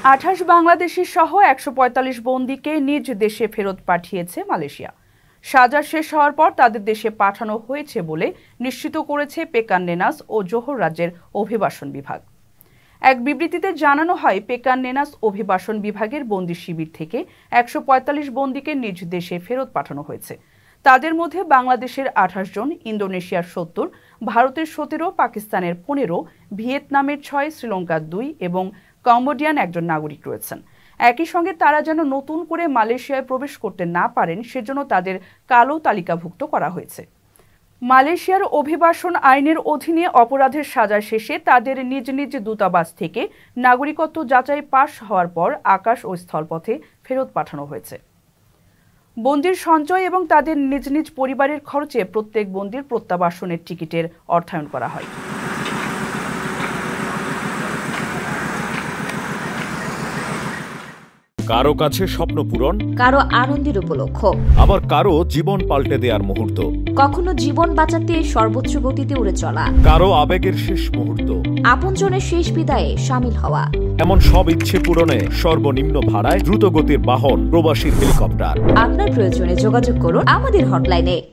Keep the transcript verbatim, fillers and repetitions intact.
আঠাশ বাংলাদেশি সহ একশো পঁয়তাল্লিশ বন্দীকে নিজ দেশে ফেরত পাঠিয়েছে মালয়েশিয়া। সাজা শেষ হওয়ার পর তাদের দেশে পাঠানো হয়েছে বলে নিশ্চিত করেছে পেকান নেনাস ও জোহর রাজ্যের অভিবাসন বিভাগ। এক বিবৃতিতে জানানো হয়, পেকান নেনাস অভিবাসন বিভাগের বন্দী শিবির থেকে একশো পঁয়তাল্লিশ বন্দীকে নিজ দেশে ফেরত পাঠানো হয়েছে। তাদের মধ্যে বাংলাদেশের আঠাশ জন, ইন্দোনেশিয়ার সত্তর, ভারতের সতেরো, পাকিস্তানের পনেরো, ভিয়েতনামের ছয়, শ্রীলঙ্কার দুই এবং কম্বোডিয়ান একজন নাগরিক রয়েছেন। একই সঙ্গে তারা যেন নতুন করে মালয়েশিয়ায় প্রবেশ করতে না পারেন সেজন্য তাদের কালো তালিকাভুক্ত করা হয়েছে। মালয়েশিয়ার অভিবাসন আইনের অধীনে অপরাধের সাজা শেষে তাদের নিজ নিজ দূতাবাস থেকে নাগরিকত্ব যাচাই পাশ হওয়ার পর আকাশ ও স্থলপথে ফেরত পাঠানো হয়েছে। বন্দির সঞ্চয় এবং তাদের নিজ নিজ পরিবারের খরচে প্রত্যেক বন্দির প্রত্যাবাসনের টিকিটের অর্থায়ন করা হয়। কারো কাছে স্বপ্ন পূরণ, কারো আনন্দের উপলক্ষ, আবার কারো জীবন পাল্টে দেওয়ার মুহূর্ত, কখনো জীবন বাঁচাতে সর্বোচ্চ গতিতে উড়ে চলা, কারো আবেগের শেষ মুহূর্ত, আপনজনের শেষ বিদায়ে শামিল হওয়া। এমন সব ইচ্ছে পূরণে সর্বনিম্ন ভাড়ায় দ্রুত গতির বাহন প্রবাসীর হেলিকপ্টার। আপনার প্রয়োজনে যোগাযোগ করুন আমাদের হটলাইনে।